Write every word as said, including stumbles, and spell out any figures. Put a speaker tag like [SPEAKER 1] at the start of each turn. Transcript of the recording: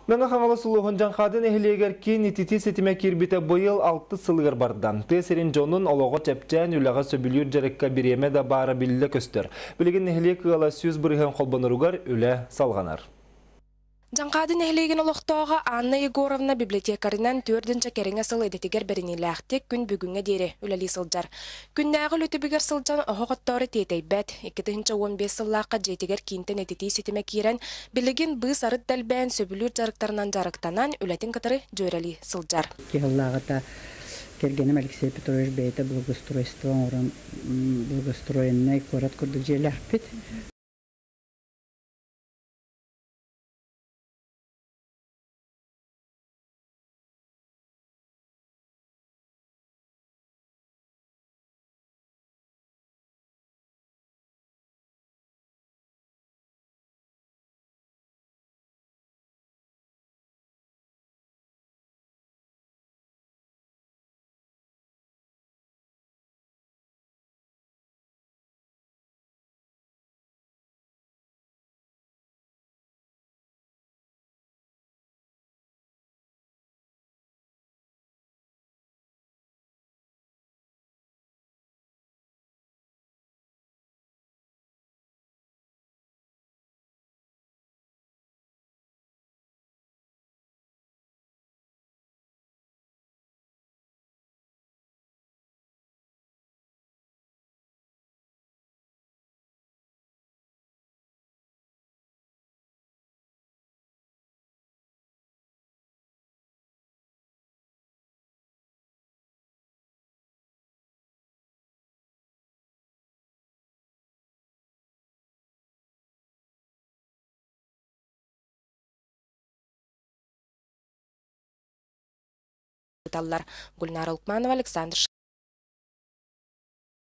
[SPEAKER 1] Наңа хаңалы сұлуғын жанқадын әхілегер кен итити сетіме кербіті бұйыл алты сылығыр бардан. Тесерін жонын олығы чәпчән үліға сөбілер жарыққа біреме да бары білі көстір. Білігін әхілек қығала сөз бұрыған қолбаныруғар үлі салғанар.
[SPEAKER 2] Жанқадын әхілеген олықтауға Анна Егоровна библиотекарынан төрдінші кереңе сыл едетігер бірінеләқтек күн бүгінге дере үләлі сылжар. Күннәғы лөтібігер сылжан оғықтары тетей бәт. екі мың он бес сыллаққа жетігер кейінтен едеті сетіме керен білігін бұй сарыт дәлбән сөбілер жарықтарынан жарықтанан үләтін катары жөрәлі сылжар.
[SPEAKER 3] Кеғыллағыта Кергенем Алексей Петрович бейті благоустройство, орын благоустроенный город күрдік желі ақпет.
[SPEAKER 2] Гульнара Улкманова, Александр